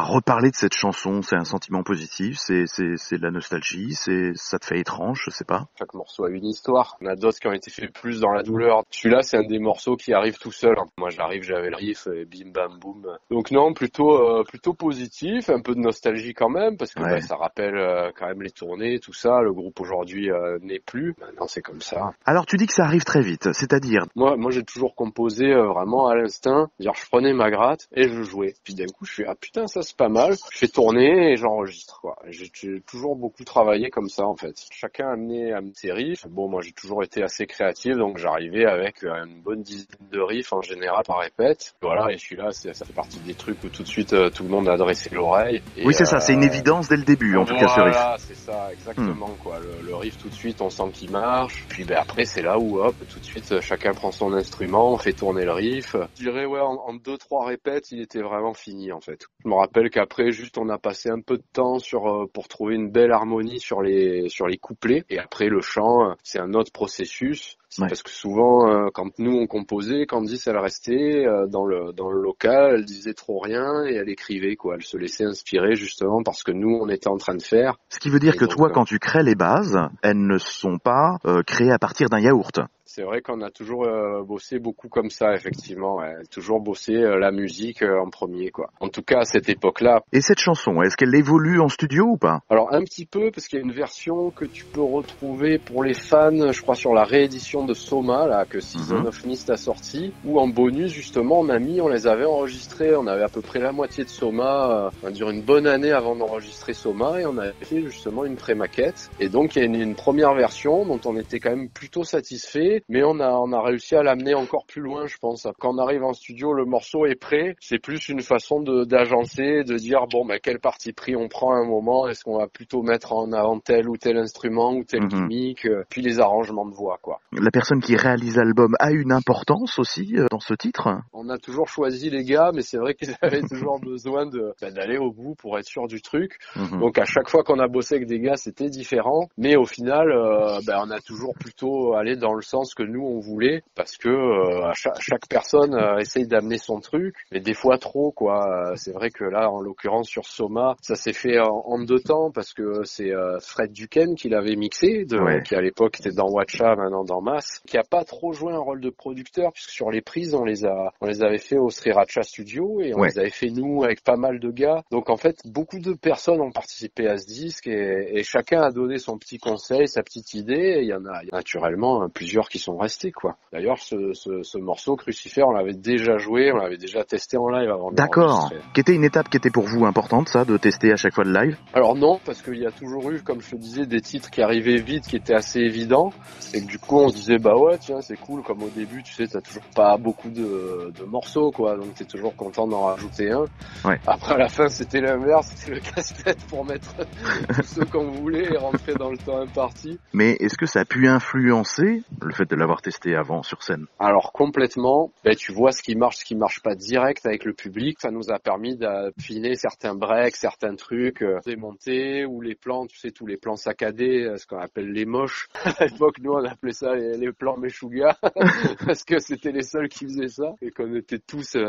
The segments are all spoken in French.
reparler de cette chanson, c'est un sentiment positif, c'est de la nostalgie, ça te fait étrange, je sais pas. Chaque morceau a une histoire. On a d'autres qui ont été faits plus dans la douleur. Celui-là, c'est un des morceaux qui arrive tout seul. Moi, j'arrive, j'avais le riff, et bim bam boum. Donc non, plutôt positif, un peu de nostalgie quand même, parce que ça rappelle quand même les tournées, tout ça. Le groupe aujourd'hui n'est plus. Maintenant, c'est comme ça. Alors tu dis que ça arrive très vite, c'est-à-dire? Moi, j'ai toujours composé vraiment à l'instinct. C'est-à-dire, je prenais ma gratte et je jouais. Puis d'un coup, je suis ah putain, ça c'est pas mal. Je fais tourner et j'enregistre quoi. J'ai toujours beaucoup travaillé comme ça en fait. Chacun a amené ses riffs. Bon, moi j'ai toujours été assez créatif, donc j'arrivais avec une bonne dizaine de riffs en général par répète. Voilà, et celui-là, ça fait partie des trucs où tout de suite tout le monde a dressé l'oreille. Et, oui, c'est ça, c'est une évidence dès le début, en tout cas ce riff. Voilà, c'est ça, exactement quoi. Le riff tout de suite, on sent qu'il marche. Puis après, c'est là où hop, tout de suite, chacun prend son instrument, on fait tourner le riff. Je dirais en 2-3 répètes, il était vraiment fini en fait. Je me rappelle qu'après, juste on a passé un peu de temps pour trouver une belle harmonie sur les couplets. Et après le chant, c'est un autre processus. Parce que souvent, quand nous on composait, Candice elle restait dans le local, elle disait trop rien et elle écrivait quoi. Elle se laissait inspirer justement parce que nous on était en train de faire. Ce qui veut dire que donc, toi, quand tu crées les bases, elles ne sont pas créées à partir d'un yaourt. C'est vrai qu'on a toujours bossé beaucoup comme ça, effectivement. Toujours bossé la musique en premier, quoi. En tout cas, à cette époque-là. Et cette chanson, est-ce qu'elle évolue en studio ou pas? Alors, un petit peu, parce qu'il y a une version que tu peux retrouver pour les fans, je crois, sur la réédition de Soma, là, que Season of Mist a sorti, où en bonus, justement, on les avait enregistrés. On avait à peu près la moitié de Soma, on a duré une bonne année avant d'enregistrer Soma, et on avait fait justement une pré-maquette. Et donc, il y a une première version dont on était quand même plutôt satisfait. Mais on a réussi à l'amener encore plus loin, je pense. Quand on arrive en studio, le morceau est prêt. C'est plus une façon d'agencer, de dire quel parti pris on prend à un moment. Est-ce qu'on va plutôt mettre en avant tel ou tel instrument ou tel gimmick, puis les arrangements de voix, quoi. La personne qui réalise l'album a une importance aussi dans ce titre? On a toujours choisi les gars, mais c'est vrai qu'ils avaient toujours besoin d'aller au bout pour être sûr du truc. Donc à chaque fois qu'on a bossé avec des gars, c'était différent. Mais au final, on a toujours plutôt allé dans le sens que nous on voulait, parce que chaque personne essaye d'amener son truc, mais des fois trop quoi. C'est vrai que là en l'occurrence sur Soma, ça s'est fait en 2 temps, parce que c'est Fred Duquesne qui l'avait mixé, qui à l'époque était dans Watcha, maintenant dans Mass, qui a pas trop joué un rôle de producteur, puisque sur les prises on les avait fait au Sriracha Studio et on les avait fait nous avec pas mal de gars. Donc en fait beaucoup de personnes ont participé à ce disque et chacun a donné son petit conseil, sa petite idée. Et il y en a naturellement plusieurs qui sont restés quoi. D'ailleurs ce morceau Crucifer, on l'avait déjà joué, on l'avait déjà testé en live avant de l'enregistrer. D'accord. Qui était une étape qui était pour vous importante, ça, de tester à chaque fois le live? Alors non, parce qu'il y a toujours eu, comme je te disais, des titres qui arrivaient vite, qui étaient assez évidents, et que du coup on se disait bah ouais tiens c'est cool, comme au début tu sais t'as toujours pas beaucoup de morceaux quoi, donc t'es toujours content d'en rajouter un. Après à la fin c'était l'inverse, c'était le casse-tête pour mettre tous ceux qu'on voulait et rentrer dans le temps imparti. Mais est-ce que ça a pu influencer le fait de l'avoir testé avant sur scène? Alors complètement, tu vois ce qui marche pas direct avec le public. Ça nous a permis d'affiner certains breaks, certains trucs, démonter, ou les plans, tu sais, tous les plans saccadés, ce qu'on appelle les moches. À l'époque, nous on appelait ça les plans Meshuggah, parce que c'était les seuls qui faisaient ça, et qu'on était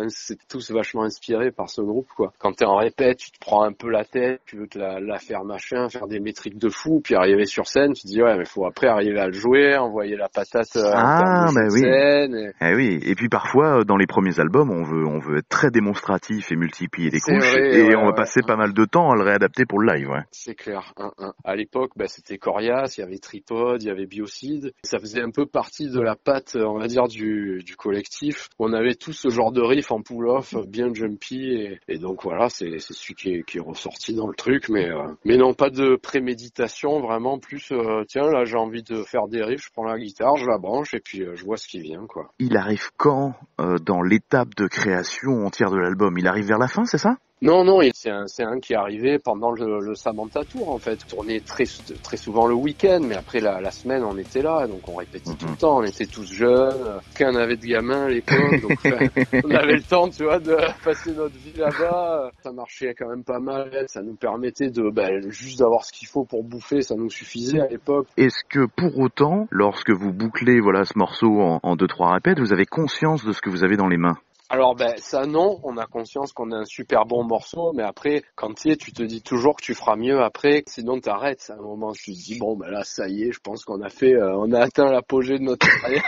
tous vachement inspirés par ce groupe, quoi. Quand t'es en répète, tu te prends un peu la tête, tu veux te la faire machin, faire des métriques de fou, puis arriver sur scène, tu te dis ouais mais faut après arriver à le jouer, envoyer la patate en termes de scène. Oui, et puis parfois dans les premiers albums on veut être très démonstratif et multiplier les couches, et on va passer pas mal de temps à le réadapter pour le live. C'est clair. À l'époque c'était Corias, il y avait Tripod, il y avait Biocide, ça faisait un peu partie de la patte, on va dire, du collectif. On avait tout ce genre de riff en pull-off bien jumpy, et donc voilà, c'est celui qui est ressorti dans le truc, mais non, pas de préméditation, vraiment plus tiens là j'ai envie de faire des riffs, je prends la guitare, je la branche et puis je vois ce qui vient, quoi. Il arrive quand dans l'étape de création entière de l'album? Il arrive vers la fin, c'est ça? Non, c'est un qui est arrivé pendant le Samantha Tour, en fait. Tourné très souvent le week-end, mais après la semaine, on était là, donc on répétait tout le temps. On était tous jeunes, aucun avait de gamins à l'époque, donc on avait le temps, tu vois, de passer notre vie là-bas. Ça marchait quand même pas mal, ça nous permettait juste d'avoir ce qu'il faut pour bouffer, ça nous suffisait à l'époque. Est-ce que pour autant, lorsque vous bouclez ce morceau en 2-3 répètes, vous avez conscience de ce que vous avez dans les mains? Alors ça non, on a conscience qu'on a un super bon morceau, mais après quand tu te dis toujours que tu feras mieux après, sinon t'arrêtes. À un moment tu te dis bon là ça y est, je pense qu'on a atteint l'apogée de notre carrière.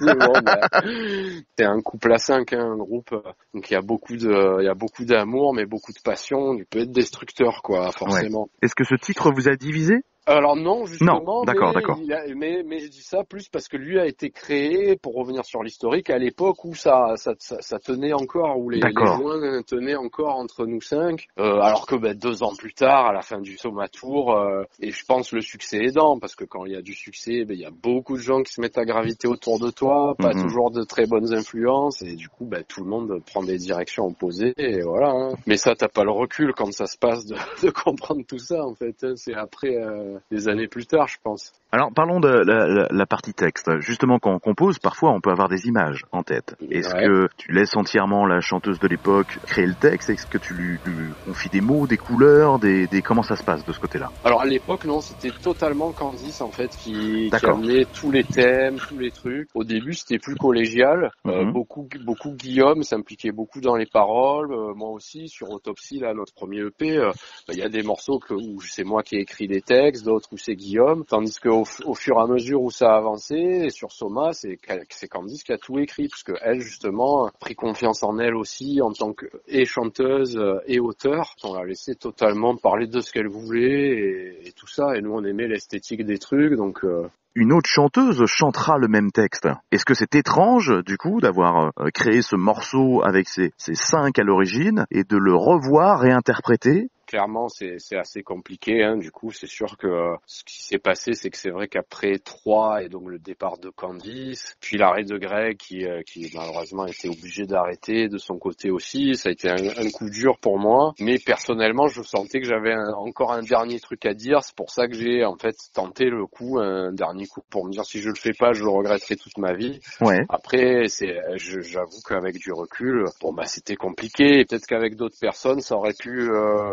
C'est un couple à 5, un groupe, donc il y a beaucoup d'amour, mais beaucoup de passion. Il peut être destructeur quoi, forcément. Ouais. Est-ce que ce titre vous a divisé ? Alors non, justement, non, d'accord. Mais je dis ça plus parce que lui a été créé, pour revenir sur l'historique, à l'époque où ça tenait encore, où les joints tenaient encore entre nous 5, alors que 2 ans plus tard, à la fin du Soma Tour, et je pense le succès aidant, parce que quand il y a du succès, il y a beaucoup de gens qui se mettent à graviter autour de toi, pas toujours de très bonnes influences, et du coup, tout le monde prend des directions opposées, et voilà. Hein. Mais ça, t'as pas le recul quand ça se passe de comprendre tout ça, en fait. Hein. C'est après... des années plus tard, je pense. Alors, parlons de la partie texte. Justement, quand on compose, parfois, on peut avoir des images en tête. Est-ce que tu laisses entièrement la chanteuse de l'époque créer le texte ? Est-ce que tu lui confies des mots, des couleurs, comment ça se passe de ce côté-là ? Alors, à l'époque, non, c'était totalement Candice, en fait, qui amenait tous les thèmes, tous les trucs. Au début, c'était plus collégial. Beaucoup Guillaume s'impliquait beaucoup dans les paroles. Moi aussi, sur Autopsie, là, notre premier EP, y a des morceaux où c'est moi qui ai écrit les textes, d'autres où c'est Guillaume, tandis qu'au fur et à mesure où ça a avancé, et sur Soma, c'est Candice qui a tout écrit, parce que elle, justement, a pris confiance en elle aussi, en tant que chanteuse et auteur. On l'a laissé totalement parler de ce qu'elle voulait, et tout ça, et nous, on aimait l'esthétique des trucs, donc... Une autre chanteuse chantera le même texte. Est-ce que c'est étrange, du coup, d'avoir créé ce morceau avec ces 5 à l'origine, et de le revoir réinterpréter ? Clairement, c'est assez compliqué. Hein. Du coup, c'est sûr que ce qui s'est passé, c'est que c'est vrai qu'après 3 et donc le départ de Candice, puis l'arrêt de Greg qui malheureusement a été obligé d'arrêter de son côté aussi, ça a été un coup dur pour moi. Mais personnellement, je sentais que j'avais encore un dernier truc à dire. C'est pour ça que j'ai en fait tenté un dernier coup pour me dire si je le fais pas, je le regretterai toute ma vie. Ouais. Après, j'avoue qu'avec du recul, c'était compliqué. Et peut-être qu'avec d'autres personnes, ça aurait pu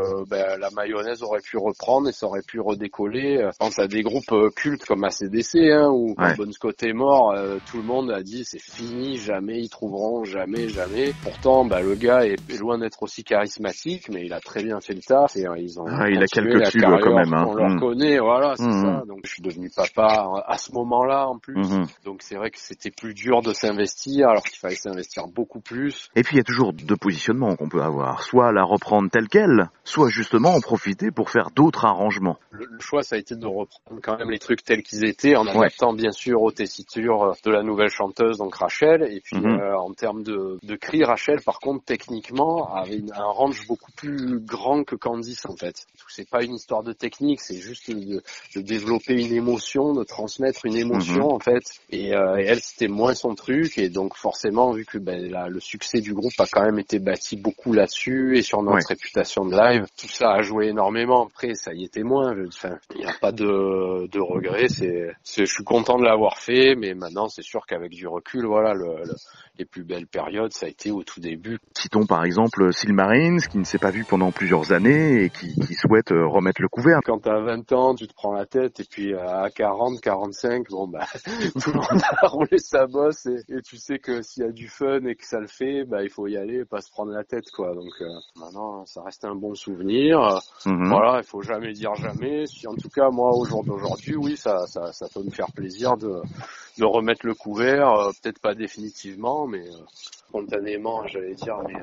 la mayonnaise aurait pu reprendre et ça aurait pu redécoller. Je pense à des groupes cultes comme AC/DC, où quand Bon Scott est mort, tout le monde a dit c'est fini, jamais ils trouveront, jamais. Pourtant, le gars est loin d'être aussi charismatique, mais il a très bien fait le taf et ils ont il a quelques tubes quand même. On le reconnaît, voilà, c'est ça. Donc je suis devenu papa à ce moment-là en plus. Donc c'est vrai que c'était plus dur de s'investir alors qu'il fallait s'investir beaucoup plus. Et puis il y a toujours 2 positionnements qu'on peut avoir, soit la reprendre telle quelle, soit justement en profiter pour faire d'autres arrangements. Le choix, ça a été de reprendre quand même les trucs tels qu'ils étaient, en adaptant bien sûr aux tessitures de la nouvelle chanteuse, donc Rachel. Et puis en termes de cri, Rachel, par contre, techniquement, avait un range beaucoup plus grand que Candice, en fait. C'est pas une histoire de technique, c'est juste de développer une émotion, de transmettre une émotion, en fait. Et elle, c'était moins son truc. Et donc forcément, vu que le succès du groupe a quand même été bâti beaucoup là-dessus et sur notre réputation de live, tout ça a joué énormément. Après, ça y était moins. Il n'y a pas de regret. Je suis content de l'avoir fait, mais maintenant, c'est sûr qu'avec du recul, voilà, les plus belles périodes, ça a été au tout début. Citons par exemple Silmarils, qui ne s'est pas vu pendant plusieurs années et qui souhaite remettre le couvert. Quand t'as 20 ans, tu te prends la tête, et puis à 40, 45, tout le monde a roulé sa bosse, et tu sais que s'il y a du fun et que ça le fait, il faut y aller et pas se prendre la tête, quoi. Donc maintenant, ça reste un bon souvenir. Voilà, il faut jamais dire jamais. Si en tout cas, moi, au jour d'aujourd'hui, oui, ça peut me faire plaisir de remettre le couvert, peut-être pas définitivement, mais spontanément, j'allais dire, mais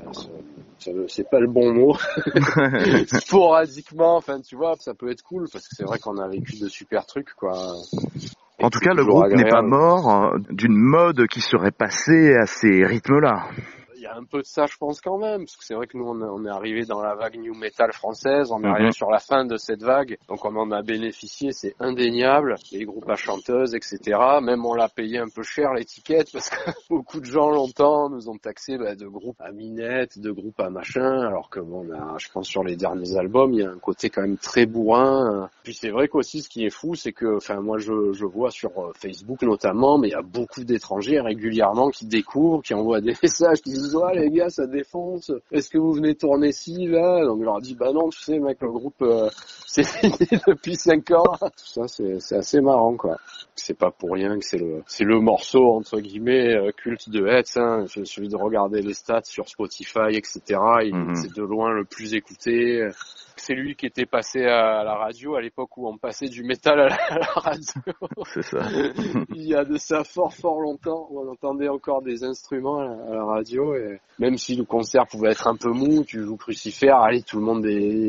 c'est pas le bon mot. Sporadiquement, enfin, tu vois, ça peut être cool, parce que c'est vrai qu'on a vécu de super trucs, quoi. En tout cas, le groupe n'est pas mort d'une mode qui serait passée à ces rythmes-là. Il y a un peu de ça, je pense, quand même, parce que c'est vrai que nous, on est arrivé dans la vague new metal française, on est arrivé sur la fin de cette vague, donc on en a bénéficié, c'est indéniable, les groupes à chanteuses, etc. Même on l'a payé un peu cher, l'étiquette, parce que beaucoup de gens, longtemps, nous ont taxé de groupes à minette, de groupes à machin, alors que je pense sur les derniers albums, il y a un côté quand même très bourrin. Puis c'est vrai qu'aussi, ce qui est fou, c'est que, moi, je vois sur Facebook notamment, mais il y a beaucoup d'étrangers régulièrement qui découvrent, qui envoient des messages, qui disent quoi les gars, ça défonce. Est-ce que vous venez tourner ici, là? Donc je leur dis, bah non, tu sais, mec, le groupe, c'est fini depuis 5 ans. Tout ça, c'est assez marrant, quoi. C'est pas pour rien que c'est le morceau, entre guillemets, culte de Hetz, hein. Il suffit de regarder les stats sur Spotify, etc. C'est de loin le plus écouté. C'est lui qui était passé à la radio à l'époque où on passait du métal à la radio. C'est ça. Il y a de ça fort longtemps où on entendait encore des instruments à la radio, et même si le concert pouvait être un peu mou, tu joues Crucifer, allez, tout le monde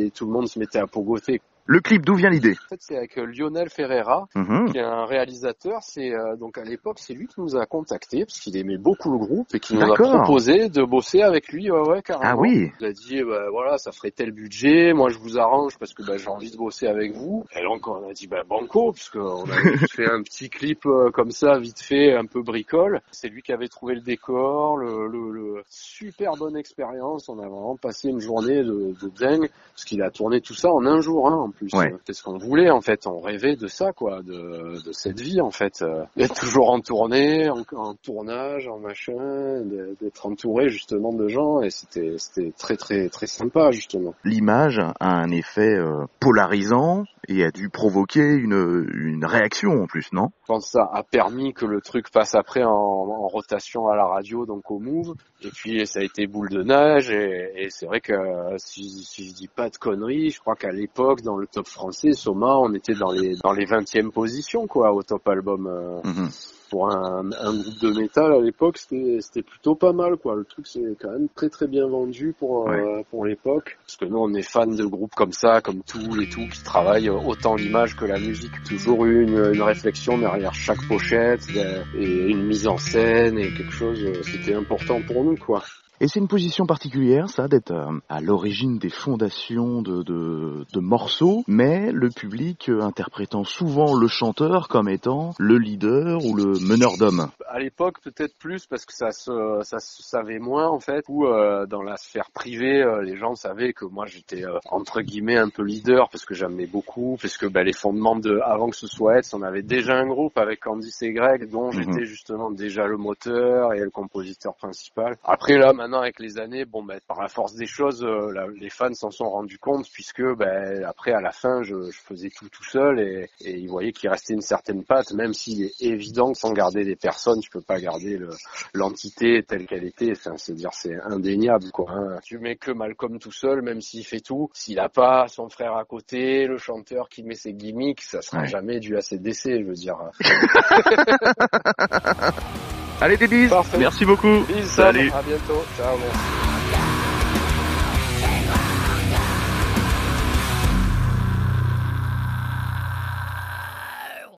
se mettait à pogoter. Le clip, d'où vient l'idée? En fait, c'est avec Lionel Ferreira, qui est un réalisateur. C'est donc à l'époque, c'est lui qui nous a contactés parce qu'il aimait beaucoup le groupe et qui nous a proposé de bosser avec lui. Ouais, carrément. Ah oui. Il a dit, voilà, ça ferait tel budget. Moi, je vous arrange parce que j'ai envie de bosser avec vous. Et donc, on a dit, banco, parce qu'on avait fait un petit clip comme ça, vite fait, un peu bricole. C'est lui qui avait trouvé le décor, le super bonne expérience. On a vraiment passé une journée de dingue parce qu'il a tourné tout ça en un jour, hein. En plus, c'est ce qu'on voulait en fait, on rêvait de ça, quoi, de cette vie en fait, d'être toujours en tournée, en tournage, en machin, d'être entouré justement de gens, et c'était très très très sympa justement. L'image a un effet polarisant et a dû provoquer une réaction en plus, non? Je pense que ça a permis que le truc passe après en rotation à la radio, donc au Move, et puis ça a été boule de neige, et c'est vrai que si je dis pas de conneries, je crois qu'à l'époque dans le top français, Soma, on était dans les 20e positions, quoi, au top album. Pour un groupe de métal à l'époque, c'était plutôt pas mal, quoi. Le truc, c'est quand même très très bien vendu pour l'époque, parce que nous on est fans de groupes comme ça, comme Tool et tout, qui travaillent autant l'image que la musique. Toujours eu une réflexion derrière chaque pochette et une mise en scène et quelque chose. C'était important pour nous, quoi. Et c'est une position particulière, ça, d'être à l'origine des fondations de morceaux, mais le public interprétant souvent le chanteur comme étant le leader ou le meneur d'hommes. À l'époque, peut-être plus, parce que ça se savait moins, en fait, ou dans la sphère privée, les gens savaient que moi, j'étais, entre guillemets, un peu leader, parce que j'aimais beaucoup, parce que les fondements avant que ce soit Hetz, on avait déjà un groupe avec Candice et Greg, dont j'étais justement déjà le moteur et le compositeur principal. Après, là, maintenant, avec les années, par la force des choses, les fans s'en sont rendus compte, puisque après, à la fin, je faisais tout seul, et ils voyaient qu'il restait une certaine patte, même s'il est évident que sans garder des personnes, tu peux pas garder l'entité telle qu'elle était. Enfin, c'est indéniable, quoi, hein. Tu mets que Malcolm tout seul, même s'il fait tout, s'il a pas son frère à côté, le chanteur qui met ses gimmicks, ça sera jamais du AC/DC, je veux dire. Allez, des bises. Parfait. Merci beaucoup. Bises, salut. À bientôt. Ciao, merci.